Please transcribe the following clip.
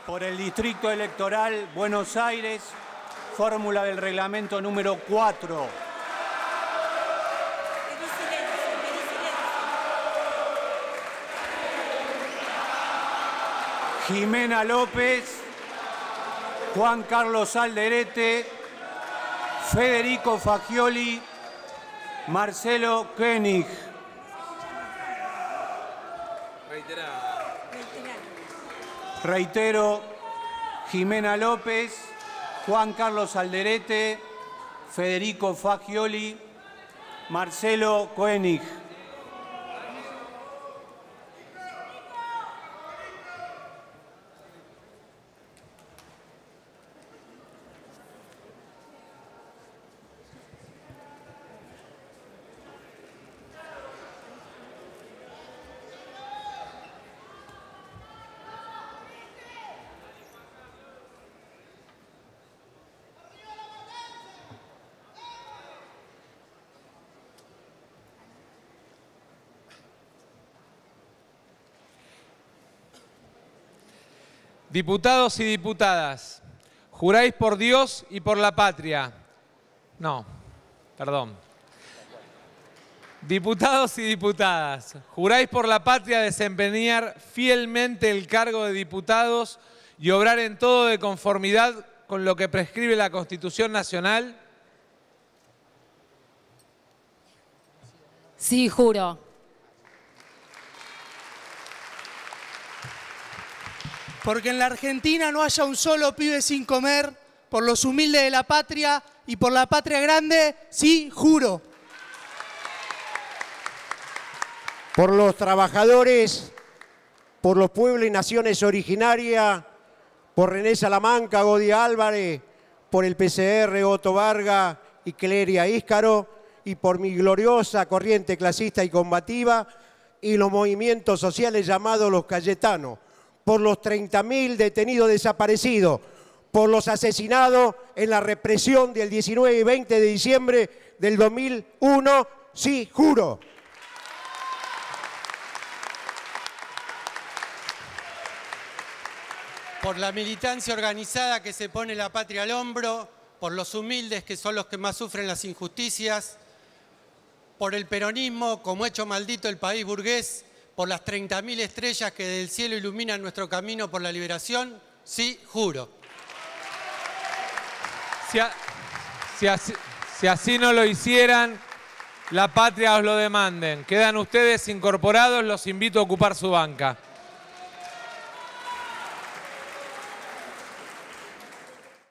Por el Distrito Electoral Buenos Aires, fórmula del reglamento número 4. Jimena López, Juan Carlos Alderete, Federico Fagioli, Marcelo Koenig. Reitero, Jimena López, Juan Carlos Alderete, Federico Fagioli, Marcelo Koenig. Diputados y diputadas, ¿juráis por Dios y por la patria? No, perdón. Diputados y diputadas, ¿juráis por la patria desempeñar fielmente el cargo de diputados y obrar en todo de conformidad con lo que prescribe la Constitución Nacional? Sí, juro. Porque en la Argentina no haya un solo pibe sin comer, por los humildes de la patria y por la patria grande, sí, juro. Por los trabajadores, por los pueblos y naciones originarias, por René Salamanca, Godi Álvarez, por el PCR, Otto Vargas y Cleria Íscaro, y por mi gloriosa corriente clasista y combativa y los movimientos sociales llamados los Cayetanos, por los 30.000 detenidos desaparecidos, por los asesinados en la represión del 19 y 20 de diciembre del 2001, sí, juro. Por la militancia organizada que se pone la patria al hombro, por los humildes que son los que más sufren las injusticias, por el peronismo como hecho maldito el país burgués, por las 30.000 estrellas que del cielo iluminan nuestro camino por la liberación, sí, juro. Si así no lo hicieran, la patria os lo demanden. Quedan ustedes incorporados, los invito a ocupar su banca.